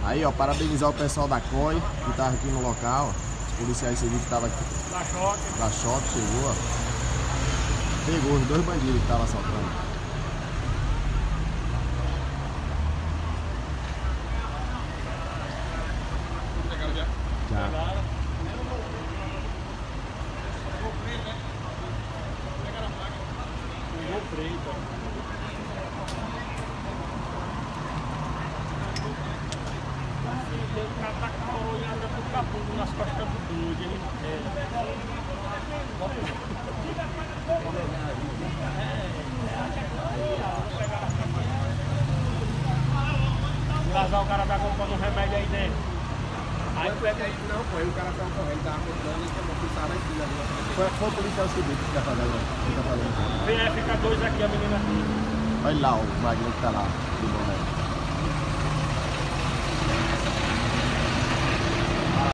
Aí, ó, parabenizar o pessoal da COI que tava aqui no local. Os policiais civis que tava aqui. Da Choque chegou, ó. Pegou os dois bandidos que estavam assaltando. Já. O cara tá com a olhada pro capô nas costas do doido. Casar o cara tá comprando um remédio aí dentro. Aí pega aí, não, pô, aí o cara tava correndo, tava comprando e chamou o cara aqui ali. Foi o policial civil que tá fazendo. Vem aí, fica dois aqui, a menina aqui. Olha lá o Wagner que tá lá, de boné.